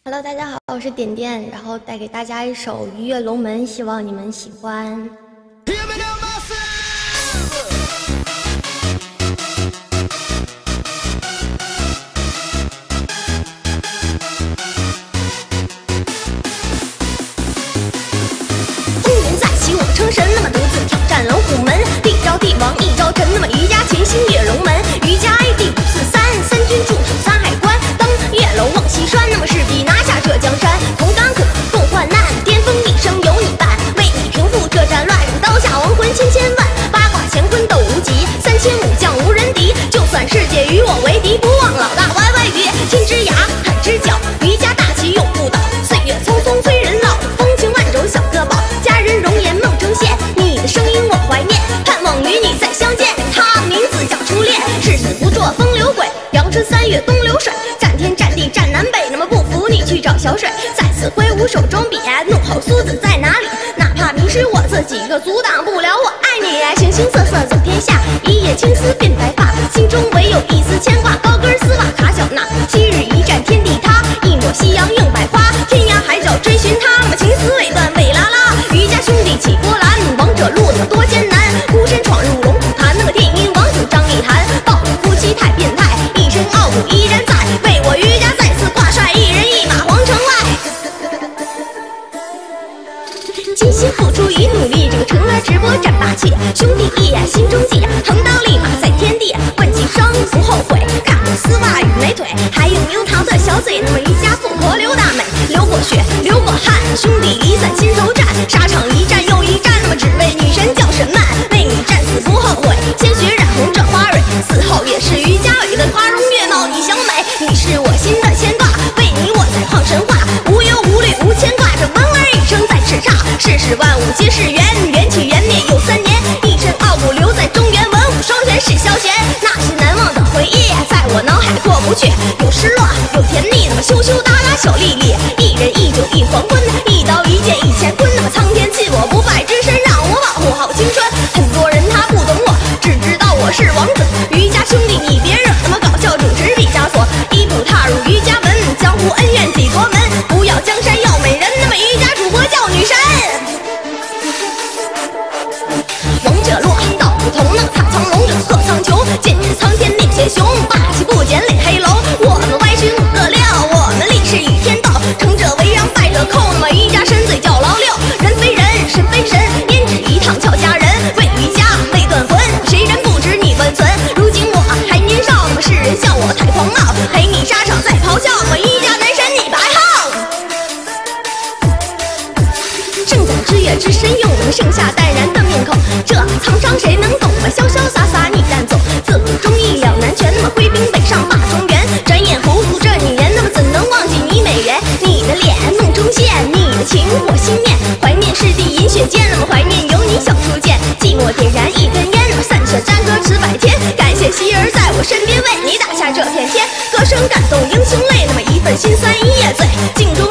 Hello， 大家好，我是点点，然后带给大家一首《鱼跃龙门》，希望你们喜欢。风云再起，我称神，那么独自挑战龙虎门，地招帝王一招沉，那么瑜伽潜心跃龙门，瑜伽 ID 543，三军驻守山海关，登月楼望西川，那么势必拿下这江山，同甘苦共患难，巅峰一生有你伴，为你平复这战乱，刀下亡魂千千万，八卦乾坤斗无极，3000武将无人敌，就算世界与我为敌，不忘老大歪歪语，天之涯，海之角，瑜伽大旗永不倒，岁月匆匆催人老，风情万种小歌宝，佳人容颜梦呈现，你的声音我怀念，盼望与你再相见，他名字叫初恋，誓死不做风流鬼，阳春3月东流水，战天战地战南北，那么不服你去找小水，再次挥舞手中笔，怒吼苏子在哪里？哪怕迷失我自己，可阻挡不了我爱你，形形色色走天下，一夜青丝变白发，心中唯有一丝牵挂，高跟丝袜卡小娜，7日一战天地塌，一抹夕阳映百花，天涯海角追寻他，那么情丝未断未拉拉，瑜伽兄弟起波澜，王者路那么多艰难，孤身闯入龙虎潭，那么电音王子张一涵，暴力夫妻太变态，一身傲骨依然在，为我瑜伽再次挂帅，一人一马皇城外，尽心付出与努力，这个成来直播战霸气，兄弟义心中记，横刀立马在天地，问起生不后悔，看我丝袜与美腿，还有樱桃的小嘴，那么瑜伽富婆刘大美，流过血流过汗，兄弟离散心头战，沙场一战又一战，那么只为女神叫沈曼，为你战死不后悔，鲜血染红这花蕊，死后也是瑜伽伟的花容月貌你小美，你是我心的牵挂，为你我在创神话，无忧无虑无牵挂，这文儿一生在叱咤，世事万物皆是缘，缘起缘灭又3年，一身傲骨留在中原，文武双全是消闲，那些难忘的回忆在我脑海过不去，有失落有甜蜜，那么羞羞答答小丽丽，一人一酒一黄昏，一刀一剑一乾坤，那么苍天弃我不败之身，让我保护好青春，很多人他不懂我，只知道我是王子，瑜伽兄弟你别惹，那么搞笑主持毕加索，一步踏入瑜伽门，江湖恩怨几夺门，不要江山要美人，那么瑜伽主播叫女神，王者落道不同，那踏苍龙者贺苍穹，剑指苍天烈血雄，霸气不减脸黑龙，我们歪曲5个6，我们立誓与天斗，成者为让败者寇，那么瑜伽神嘴叫老六，人非人神非神，胭脂一趟俏佳人，为瑜伽未断魂，谁人不知你温存，如今我还年少，那么世人笑我太狂傲，陪你沙场再咆哮，我瑜伽男神你白号，正在之月之身用，那么盛夏淡然的面孔，这沧桑谁能懂，潇潇洒洒你淡走，自古忠义两难全，那么挥兵北上霸中原，转眼糊涂这几年，那么怎能忘记你美人，你的脸梦中现，你的情我心念，怀念师弟饮血溅，那么怀念有你小初见，寂寞点燃一根烟，那么散雪沾歌词百天，感谢希儿在我身边为你打下这片天，歌声感动英雄泪，那么一份心酸一夜醉，镜中